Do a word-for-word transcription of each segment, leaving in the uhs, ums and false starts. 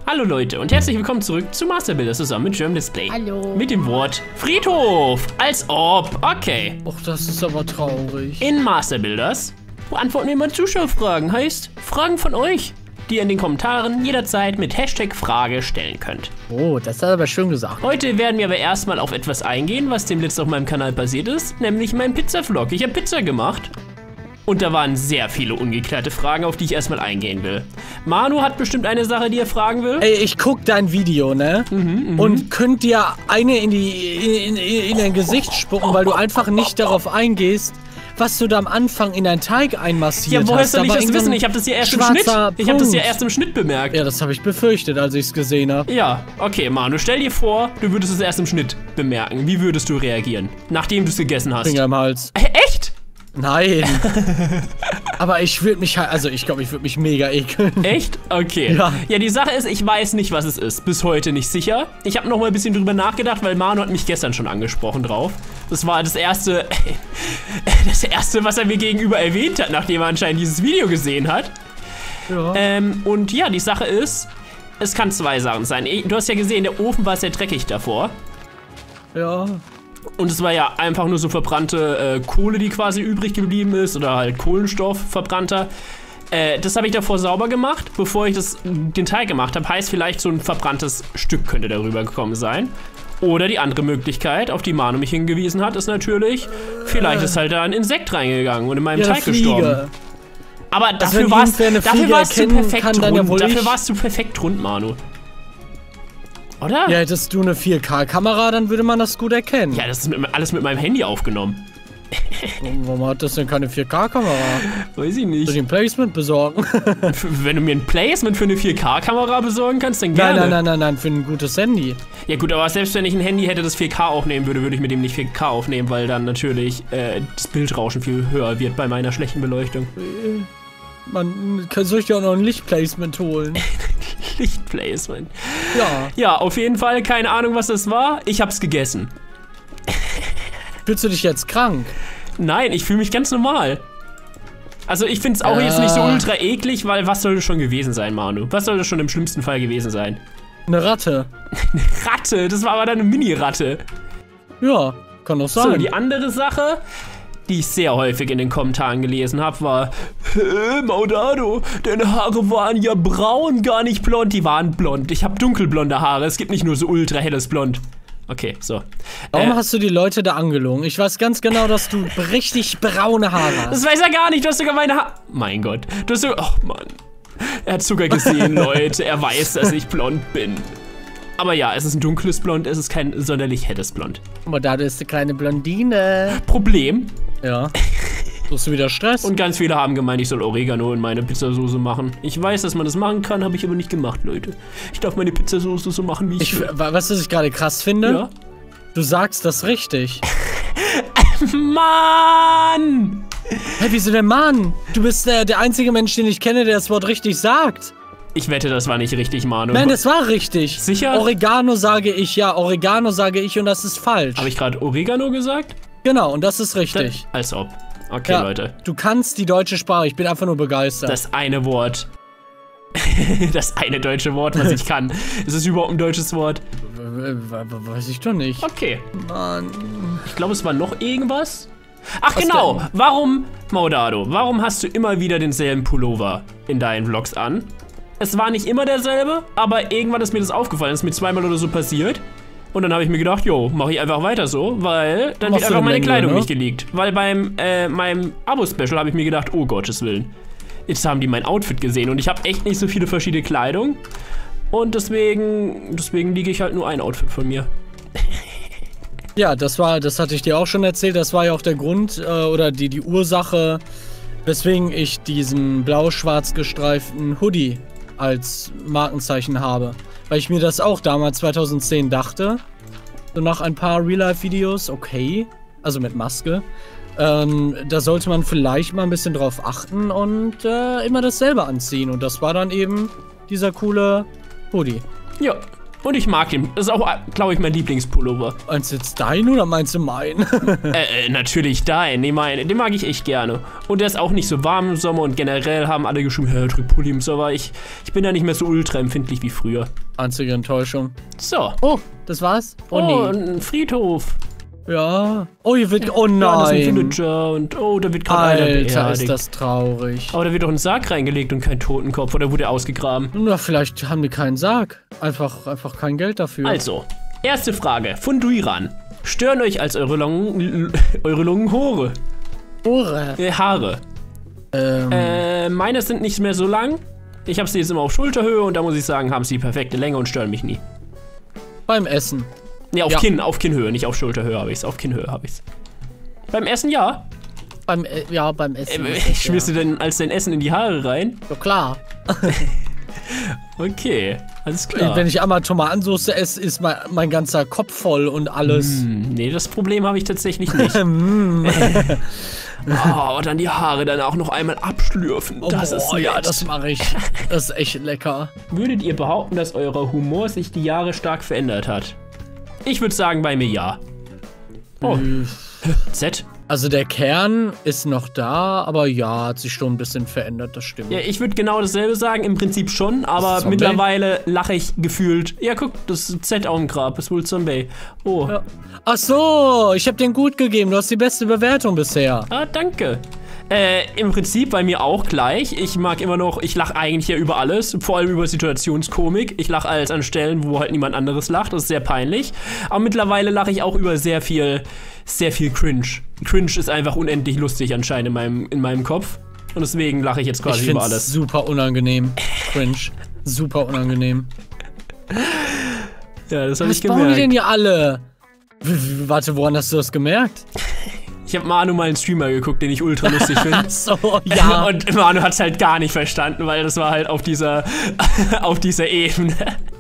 Hallo Leute und herzlich willkommen zurück zu Master Builder zusammen mit German Display. Hallo. Mit dem Wort Friedhof. Als ob. Okay. Och, das ist aber traurig. In Master Builders beantworten wir mal Zuschauerfragen. Heißt, Fragen von euch, die ihr in den Kommentaren jederzeit mit Hashtag Frage stellen könnt. Oh, das ist aber schön gesagt. Heute werden wir aber erstmal auf etwas eingehen, was dem letzten auf meinem Kanal passiert ist, nämlich mein Pizza-Vlog. Ich habe Pizza gemacht. Und da waren sehr viele ungeklärte Fragen, auf die ich erstmal eingehen will. Manu hat bestimmt eine Sache, die er fragen will. Ey, ich guck dein Video, ne? Mhm, und könnt dir eine in die in, in, in dein Gesicht spucken, weil du einfach nicht darauf eingehst, was du da am Anfang in deinen Teig einmassiert hast. Ja, woher soll ich da das wissen? Ich habe das ja erst im Schnitt. Ich habe das ja erst im Schnitt bemerkt. Ja, das habe ich befürchtet, als ich es gesehen habe. Ja, okay, Manu, stell dir vor, du würdest es erst im Schnitt bemerken. Wie würdest du reagieren, nachdem du es gegessen hast? Finger im Hals. Äh, echt? Nein. Aber ich würde mich halt, also ich glaube, ich würde mich mega ekeln. Echt? Okay. Ja. Ja, die Sache ist, ich weiß nicht, was es ist. Bis heute nicht sicher. Ich habe noch mal ein bisschen drüber nachgedacht, weil Manu hat mich gestern schon angesprochen drauf. Das war das erste, das erste, was er mir gegenüber erwähnt hat, nachdem er anscheinend dieses Video gesehen hat. Ja. Ähm, und ja, die Sache ist, es kann zwei Sachen sein. Du hast ja gesehen, der Ofen war sehr dreckig davor. Ja. Und es war ja einfach nur so verbrannte äh, Kohle, die quasi übrig geblieben ist, oder halt Kohlenstoff verbrannter. Äh, das habe ich davor sauber gemacht, bevor ich das, den Teig gemacht habe. Heißt, vielleicht so ein verbranntes Stück könnte darüber gekommen sein. Oder die andere Möglichkeit, auf die Manu mich hingewiesen hat, ist natürlich, vielleicht ist halt da ein Insekt reingegangen und in meinem ja, Teig gestorben. Aber also dafür warst, dafür warst du perfekt kann, rund. Ja dafür warst du perfekt rund, Manu. Oder? Ja, hättest du eine vier K Kamera, dann würde man das gut erkennen. Ja, das ist mit, alles mit meinem Handy aufgenommen. Warum hat das denn keine vier K Kamera? Weiß ich nicht. Soll ich ein Placement besorgen? Wenn du mir ein Placement für eine vier K Kamera besorgen kannst, dann gerne. Nein, nein, nein, nein, nein, für ein gutes Handy. Ja gut, aber selbst wenn ich ein Handy hätte, das vier K aufnehmen würde, würde ich mit dem nicht vier K aufnehmen, weil dann natürlich äh, das Bildrauschen viel höher wird bei meiner schlechten Beleuchtung. Man kann sich ja auch noch ein Lichtplacement holen. Lichtplacement. Ja. Ja, auf jeden Fall, keine Ahnung, was das war. Ich hab's gegessen. Fühlst du dich jetzt krank? Nein, ich fühle mich ganz normal. Also ich find's auch äh. jetzt nicht so ultra eklig, weil was soll das schon gewesen sein, Manu? Was soll das schon im schlimmsten Fall gewesen sein? Eine Ratte. Eine Ratte? Das war aber dann eine Mini-Ratte. Ja, kann doch sein. So, die andere Sache, die ich sehr häufig in den Kommentaren gelesen habe, war äh, Maudado, deine Haare waren ja braun, gar nicht blond. Die waren blond. Ich habe dunkelblonde Haare. Es gibt nicht nur so ultra helles Blond. Okay, so. Warum äh, hast du die Leute da angelogen? Ich weiß ganz genau, dass du richtig braune Haare hast. Das weiß er gar nicht. Du hast sogar meine Haare. Mein Gott. Du hast sogar. Ach, Mann. Er hat sogar gesehen, Leute. Er weiß, dass ich blond bin. Aber ja, es ist ein dunkles Blond. Es ist kein sonderlich helles Blond. Aber da ist eine kleine Blondine. Problem. Ja. Suchst du wieder Stress? Und ganz viele haben gemeint, ich soll Oregano in meine Pizzasauce machen. Ich weiß, dass man das machen kann, habe ich aber nicht gemacht, Leute. Ich darf meine Pizzasauce so machen, wie ich, ich will. Weißt du, was ich gerade krass finde? Ja? Du sagst das richtig. Mann! Hä, wieso denn Mann? Du bist der, der einzige Mensch, den ich kenne, der das Wort richtig sagt. Ich wette, das war nicht richtig, Manu. Nein, das war richtig. Sicher? Oregano sage ich, ja. Oregano sage ich und das ist falsch. Habe ich gerade Oregano gesagt? Genau, und das ist richtig. Das, als ob. Okay, ja, Leute. Du kannst die deutsche Sprache, ich bin einfach nur begeistert. Das eine Wort. Das eine deutsche Wort, was ich kann. Ist es überhaupt ein deutsches Wort? Weiß ich doch nicht. Okay. Mann. Ich glaube, es war noch irgendwas. Ach was genau, denn? Warum, Maudado, warum hast du immer wieder denselben Pullover in deinen Vlogs an? Es war nicht immer derselbe, aber irgendwann ist mir das aufgefallen. Das ist mir zweimal oder so passiert. Und dann habe ich mir gedacht, jo, mache ich einfach weiter so, weil dann wird einfach meine Länge, Kleidung ne? nicht geleakt. Weil beim äh, meinem Abo-Special habe ich mir gedacht, oh Gottes Willen. Jetzt haben die mein Outfit gesehen und ich habe echt nicht so viele verschiedene Kleidung. Und deswegen, deswegen liege ich halt nur ein Outfit von mir. Ja, das war, das hatte ich dir auch schon erzählt, das war ja auch der Grund äh, oder die, die Ursache, weswegen ich diesen blau-schwarz gestreiften Hoodie als Markenzeichen habe. Weil ich mir das auch damals zweitausendzehn dachte. So nach ein paar Real-Life-Videos, okay. Also mit Maske. Ähm, da sollte man vielleicht mal ein bisschen drauf achten und äh, immer dasselbe anziehen. Und das war dann eben dieser coole Hoodie. Ja. Und ich mag den. Das ist auch, glaube ich, mein Lieblingspullover. Meinst du jetzt deinen oder meinst du meinen? äh, äh, natürlich dein. Nee, mein, den mag ich echt gerne. Und der ist auch nicht so warm im Sommer und generell haben alle geschrieben, hey, drück Pulli im Sommer. Ich, ich bin da nicht mehr so ultra empfindlich wie früher. Einzige Enttäuschung. So. Oh, das war's? Oh, Oh, nee. ein Friedhof. Ja. Oh, hier wird... Oh Ja, das ist ein nein. Villager und oh, da wird gerade einer Alter, ist beerdigt. das traurig. Aber da wird doch ein Sarg reingelegt und kein Totenkopf. Oder wurde er ausgegraben? Na, vielleicht haben die keinen Sarg. Einfach, einfach kein Geld dafür. Also, erste Frage von Duiran. Stören euch als eure Lungen, eure Lungen Haare? Ohren. Äh, Haare. Ähm, Äh, meine sind nicht mehr so lang. Ich habe sie jetzt immer auf Schulterhöhe und da muss ich sagen, haben sie die perfekte Länge und stören mich nie. beim Essen. Ne, auf Ja. Kinn, auf Kinnhöhe, nicht auf Schulterhöhe habe ich's. Auf Kinnhöhe habe ich's. Beim Essen ja. Beim, äh, ja, beim Essen. Äh, ist das, schmierst ja. du denn als dein Essen in die Haare rein? Ja, klar. Okay, alles klar. Wenn ich einmal Tomatensauce esse, ist mein, mein ganzer Kopf voll und alles. Hm, nee, das Problem habe ich tatsächlich nicht. Mm. Oh, und dann die Haare dann auch noch einmal abschlürfen. Das oh, ist boah, nett. ja, das mache ich. Das ist echt lecker. Würdet ihr behaupten, dass euer Humor sich die Jahre stark verändert hat? Ich würde sagen, bei mir ja. Oh, Äh, Z? Also der Kern ist noch da, aber ja, hat sich schon ein bisschen verändert, das stimmt. Ja, ich würde genau dasselbe sagen, im Prinzip schon, aber Zombie? mittlerweile lache ich gefühlt. Ja, guck, das ist Z auf dem Grab, ist wohl Zombie. Oh, Ja. Ach so, ich habe den gut gegeben. Du hast die beste Bewertung bisher. ah, danke. Äh, im Prinzip bei mir auch gleich. Ich mag immer noch, ich lache eigentlich ja über alles, vor allem über Situationskomik. Ich lache alles an Stellen, wo halt niemand anderes lacht, das ist sehr peinlich. Aber mittlerweile lache ich auch über sehr viel, sehr viel Cringe. Cringe ist einfach unendlich lustig anscheinend in meinem, in meinem Kopf. Und deswegen lache ich jetzt Ich quasi über finde alles. es super unangenehm. Cringe. Super unangenehm. Ja, das habe Was ich bauen die denn gemerkt. hier alle? W w warte, woran hast du das gemerkt? Ich habe Manu mal einen Streamer geguckt, den ich ultra lustig finde. Ach so, ja. Und Manu hat es halt gar nicht verstanden, weil das war halt auf dieser, auf dieser Ebene.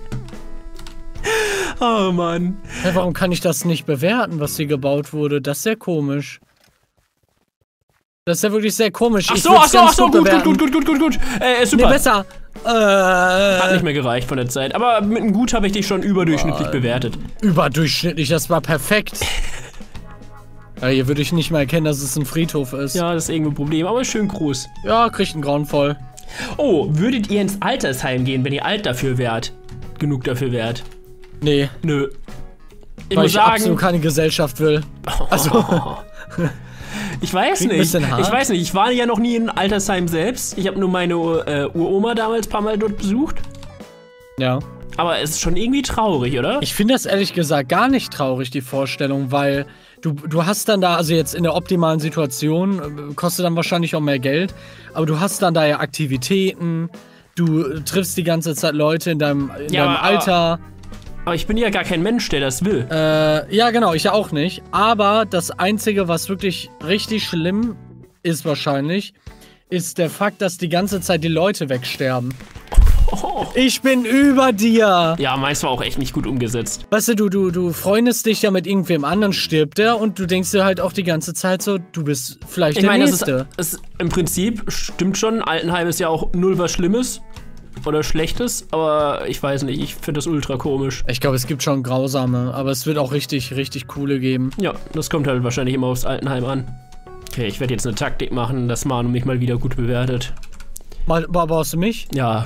Oh Mann. Hä, warum kann ich das nicht bewerten, was hier gebaut wurde? Das ist sehr komisch. Das ist ja wirklich sehr komisch. Ach Ich so, würd's ach so, ganz ach so, gut, gut, bewerten. gut, gut, gut, gut, gut. Äh, super. Nee, besser. Hat Äh, nicht mehr gereicht von der Zeit. Aber mit einem Gut habe ich dich schon überdurchschnittlich bewertet. überdurchschnittlich, das war perfekt. Ja, hier würde ich nicht mal erkennen, dass es ein Friedhof ist. Ja, das ist irgendwo ein Problem, aber schön groß. Ja, kriegt einen Grauen voll. Oh, würdet ihr ins Altersheim gehen, wenn ihr alt dafür wärt? Genug dafür wärt? Nee, Nö. Ich weil muss ich sagen, absolut keine Gesellschaft will. Also, ich weiß Klingt ein nicht. bisschen hart. Ich weiß nicht. Ich war ja noch nie in Altersheim selbst. Ich habe nur meine äh, Uroma damals ein paar Mal dort besucht. ja. Aber es ist schon irgendwie traurig, oder? Ich finde das ehrlich gesagt gar nicht traurig, die Vorstellung, weil du, du hast dann da, also jetzt in der optimalen Situation, äh, kostet dann wahrscheinlich auch mehr Geld, aber du hast dann da ja Aktivitäten, du triffst die ganze Zeit Leute in deinem, in Ja, deinem aber- Alter. Aber ich bin ja gar kein Mensch, der das will. Äh, ja, genau, ich ja auch nicht. Aber das Einzige, was wirklich richtig schlimm ist wahrscheinlich, ist der Fakt, dass die ganze Zeit die Leute wegsterben. Oh. Ich bin über dir. Ja, meins war auch echt nicht gut umgesetzt. Weißt du, du, du, du freundest dich ja mit irgendwem anderen, stirbt der und du denkst dir halt auch die ganze Zeit so, du bist vielleicht Ich der meine, es ist, Nächste. es ist im Prinzip stimmt schon. Altenheim ist ja auch null was Schlimmes oder Schlechtes, aber ich weiß nicht, ich finde das ultra komisch. Ich glaube, es gibt schon grausame, aber es wird auch richtig, richtig coole geben. Ja, das kommt halt wahrscheinlich immer aufs Altenheim an. Okay, ich werde jetzt eine Taktik machen, dass Manu mich mal wieder gut bewertet. Mal, brauchst du mich? Ja.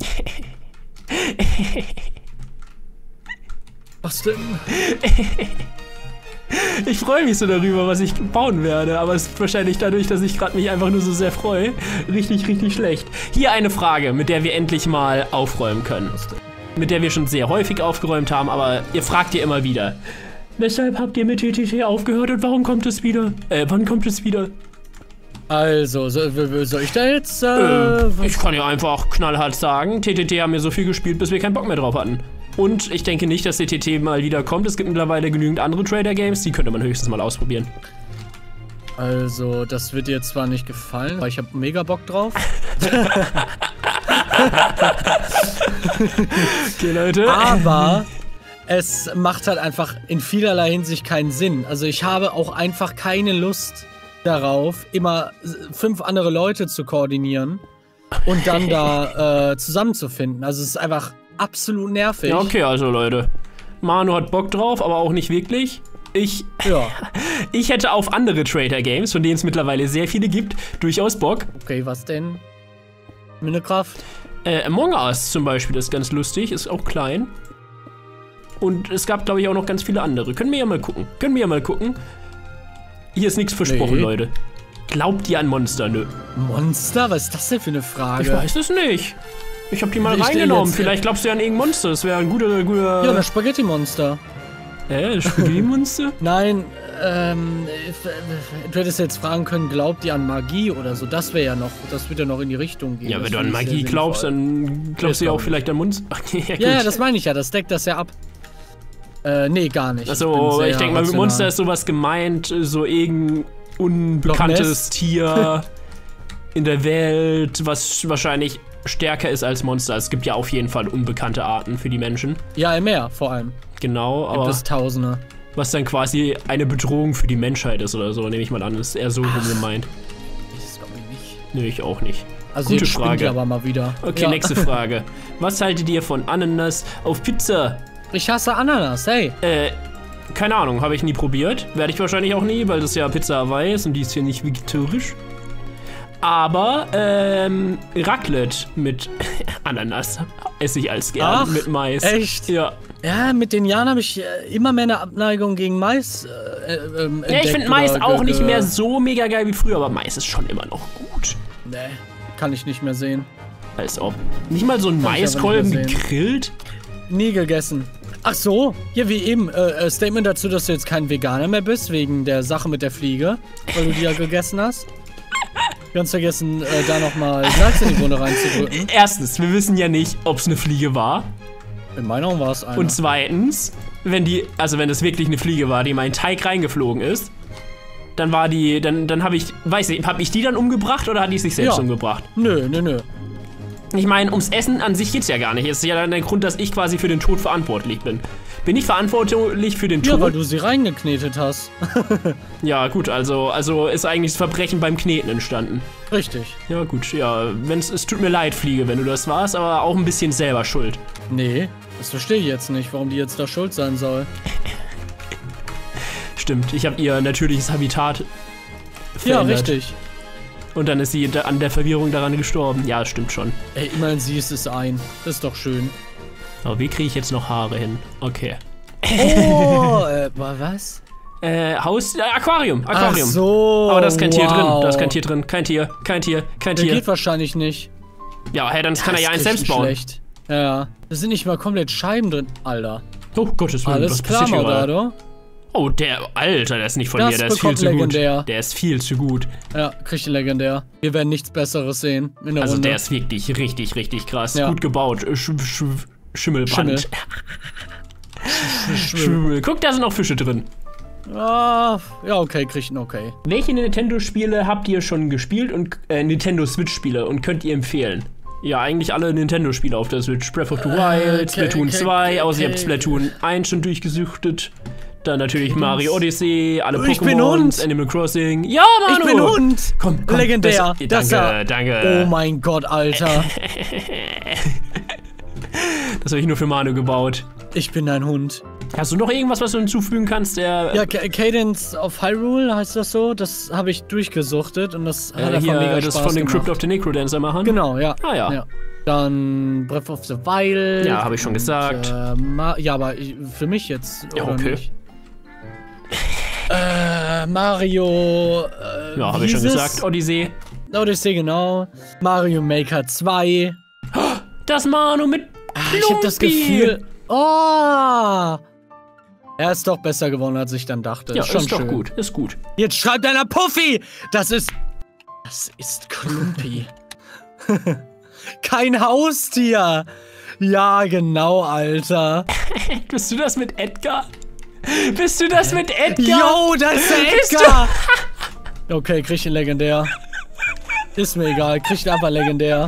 Was denn? Ich freue mich so darüber, was ich bauen werde, aber es ist wahrscheinlich dadurch, dass ich gerade mich einfach nur so sehr freue, richtig, richtig schlecht. Hier eine Frage, mit der wir endlich mal aufräumen können. Mit der wir schon sehr häufig aufgeräumt haben, aber ihr fragt ihr immer wieder. Weshalb habt ihr mit T T T aufgehört und warum kommt es wieder? Äh, wann kommt es wieder? Also, so, soll ich da jetzt, äh, Äh, ich kann ja einfach knallhart sagen, T T T haben wir so viel gespielt, bis wir keinen Bock mehr drauf hatten. Und ich denke nicht, dass T T T mal wieder kommt. Es gibt mittlerweile genügend andere Trader-Games, die könnte man höchstens mal ausprobieren. Also, das wird dir zwar nicht gefallen, aber ich habe mega Bock drauf. Okay, Leute. Aber es macht halt einfach in vielerlei Hinsicht keinen Sinn. Also ich habe auch einfach keine Lust darauf, immer fünf andere Leute zu koordinieren und dann da äh, zusammenzufinden. Also es ist einfach absolut nervig. Ja, okay, also Leute. Manu hat Bock drauf, aber auch nicht wirklich. Ich, Ja. ich hätte auf andere Trader-Games, von denen es mittlerweile sehr viele gibt, durchaus Bock. Okay, was denn? Minecraft? Äh, Among Us zum Beispiel ist ganz lustig, ist auch klein. Und es gab, glaube ich, auch noch ganz viele andere. Können wir ja mal gucken. Können wir ja mal gucken. Hier ist nichts versprochen, Nee. Leute. Glaubt ihr an Monster? Nö. Monster? Was ist das denn für eine Frage? Ich weiß es nicht. Ich habe die mal Ich stell reingenommen. jetzt- Vielleicht glaubst du ja an irgendein Monster. Das wäre ein guter, guter... Ja, das Spaghetti-Monster. Äh, das Spaghetti-Monster? Nein, ähm, du hättest jetzt fragen können, glaubt ihr an Magie oder so? Das wäre ja noch, das würde ja noch in die Richtung gehen. Ja, wenn Das du an finde ich Magie sehr glaubst, sinnvoll. dann glaubst du ja glaub auch ich vielleicht an Monster. Ach, ja, gut. Ja, ja, das meine ich ja, das deckt das ja ab. Äh, nee, gar nicht. Also, bin sehr ich denke mal, mit rational. Monster ist sowas gemeint, so irgendein unbekanntes Ness? Tier in der Welt, was wahrscheinlich stärker ist als Monster. Es gibt ja auf jeden Fall unbekannte Arten für die Menschen. Ja, im Meer vor allem. Genau, Gibt aber es Tausende. was dann quasi eine Bedrohung für die Menschheit ist oder so, nehme ich mal an, ist eher so rum gemeint. Das glaube ich nicht. Nö, ich auch nicht. Also Gute jetzt spinnt Frage. ihr aber mal wieder. Okay, Ja. nächste Frage. Was haltet ihr von Ananas auf Pizza? Ich hasse Ananas, hey. Äh, keine Ahnung, habe ich nie probiert. Werde ich wahrscheinlich auch nie, weil das ja Pizza Hawaii ist und die ist hier nicht vegetarisch. Aber, ähm, Raclette mit Ananas esse ich als gern, Ach, mit Mais. echt? Ja. Ja, mit den Jahren habe ich äh, immer mehr eine Abneigung gegen Mais äh, äh, ähm, Ja, ich entdeckt finde Mais oder auch ge- nicht ge- mehr so mega geil wie früher, aber Mais ist schon immer noch gut. Nee, kann ich nicht mehr sehen. Als ob. Nicht mal so ein Kann ich aber Maiskolben nicht mehr sehen. gegrillt? Nie gegessen. Ach so, hier wie eben, äh, äh, Statement dazu, dass du jetzt kein Veganer mehr bist, wegen der Sache mit der Fliege, weil du die ja gegessen hast. Ganz vergessen, äh, da nochmal Salz in die Wunde reinzudrücken. Erstens, wir wissen ja nicht, ob es eine Fliege war. In meiner Augen war es einer. Und zweitens, wenn die, also wenn es wirklich eine Fliege war, die in meinen Teig reingeflogen ist, dann war die, dann, dann habe ich, weiß nicht, habe ich die dann umgebracht oder hat die sich selbst Ja. umgebracht? Nö, nö, nö. Ich meine, ums Essen an sich geht's ja gar nicht. Es ist ja dann der Grund, dass ich quasi für den Tod verantwortlich bin. Bin ich verantwortlich für den Ja, weil Tod? du sie reingeknetet hast. Ja, gut, also, also ist eigentlich das Verbrechen beim Kneten entstanden. Richtig. Ja, gut, ja, wenn's, es tut mir leid, Fliege, wenn du das warst, aber auch ein bisschen selber schuld. Nee, das verstehe ich jetzt nicht, warum die jetzt da schuld sein soll. Stimmt, ich habe ihr natürliches Habitat Ja, verändert. richtig. Und dann ist sie da- an der Verwirrung daran gestorben. Ja, stimmt schon. Ey, immerhin siehst es ein. Das ist doch schön. Aber wie kriege ich jetzt noch Haare hin? Okay. Oh, äh, wa- was? Äh, Haus, äh, Aquarium, Ach Aquarium. so. Aber da ist kein Tier drin, wow. da ist kein Tier drin, kein Tier, kein Tier, kein Der Tier. geht wahrscheinlich nicht. Ja, hey, dann kann er ja eins ist selbst richtig bauen. schlecht. Ja, da sind nicht mal komplett Scheiben drin. Alter. Oh, Gottes Willen, Alles was klar, passiert hier gerade? Maudado. Oh, der, Alter, der ist nicht von Das mir, der ist viel bekommt zu legendär. gut. Der ist viel zu gut. Ja, kriegt legendär. Wir werden nichts Besseres sehen in der Also Runde. der ist wirklich richtig, richtig krass. Ja. Gut gebaut. Sch Sch Schimmelband. Schimmel. Schimmel. Guck, da sind noch Fische drin. Ah, ja, okay, kriegt ein okay. Welche Nintendo-Spiele habt ihr schon gespielt und äh, Nintendo Switch-Spiele und könnt ihr empfehlen? Ja, eigentlich alle Nintendo-Spiele auf der Switch. Breath of the Wild, okay, Splatoon okay, zwei, okay, außer ihr habt okay. Splatoon eins schon durchgesuchtet. Dann natürlich Mario Odyssey, alle Ich bin Pokémon, Hund. Animal Crossing. Ja, Manu! Ich bin Hund! Komm, komm. Legendär. Das, Das danke, er- danke. Oh mein Gott, Alter. Das habe ich nur für Manu gebaut. Ich bin ein Hund. Hast du noch irgendwas, was du hinzufügen kannst? Der, Ja, Ca- Cadence of Hyrule heißt das so. Das habe ich durchgesuchtet und das hat äh, einfach hier, mega das Spaß von den gemacht. Crypt of the Necrodancer machen? Genau, ja. Ah, ja. ja. Dann Breath of the Wild. Ja, habe ich schon und, gesagt. Äh, Ma ja, aber ich, für mich jetzt. Ja, oder okay. Nicht? Äh, Mario. Äh, Ja, habe wie ich schon hieß es? gesagt. Odyssey. Odyssey, genau. Mario Maker zwei. Das Manu mit Ah, ich habe das Gefühl. Oh! Er ist doch besser geworden, als ich dann dachte. Ja, ist schon ist doch schön. gut, ist gut. Jetzt schreibt einer Puffy! Das ist. Das ist Klumpi. Kein Haustier! Ja, genau, Alter. Bist du das mit Edgar? Bist du das mit Edgar? Yo, das ist der Bist Edgar! Okay, krieg ich ihn legendär. Ist mir egal, krieg ich einfach legendär.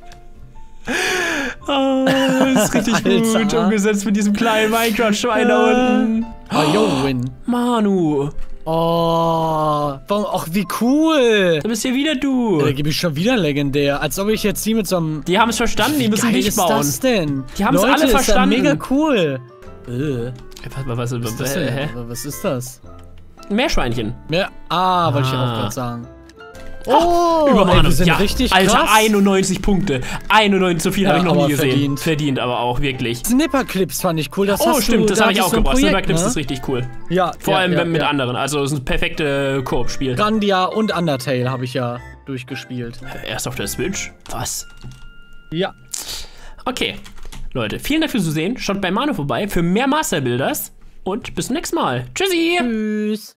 Oh, das ist richtig Alter. gut umgesetzt mit diesem kleinen Minecraft-Schwein da unten. Ah, yo, win. Manu, Oh, warum, ach, wie cool. Da bist ja wieder du. Ja, da gebe ich schon wieder legendär. Als ob ich jetzt die mit so einem... Die haben es verstanden, die müssen dich bauen. Was ist das denn? Die haben es alle ist verstanden. Mega cool. Äh. Was, was, was, Was ist das äh, denn? hä? Was ist das? Meerschweinchen. Mehr, ah, wollte ich Ah. auch gerade sagen. Oh, Übermann. ey, wir sind Ja, richtig Alter, krass. einundneunzig Punkte. einundneunzig, so viel Ja, habe ich noch aber nie gesehen. verdient. Verdient aber auch, wirklich. Snipperclips fand ich cool. Das Oh, hast stimmt, du, das da habe ich auch hattest du ein gebracht. Projekt, Snipperclips ne? ist richtig cool. Ja, Vor ja, allem ja, mit ja. anderen. Also, es ist ein perfektes Koop-Spiel. Grandia und Undertale habe ich ja durchgespielt. Erst auf der Switch? Was? Ja. Okay. Leute, vielen Dank fürs Zusehen. Schaut bei Manu vorbei für mehr Master Builders. Und bis zum nächsten Mal. Tschüssi! Tschüss.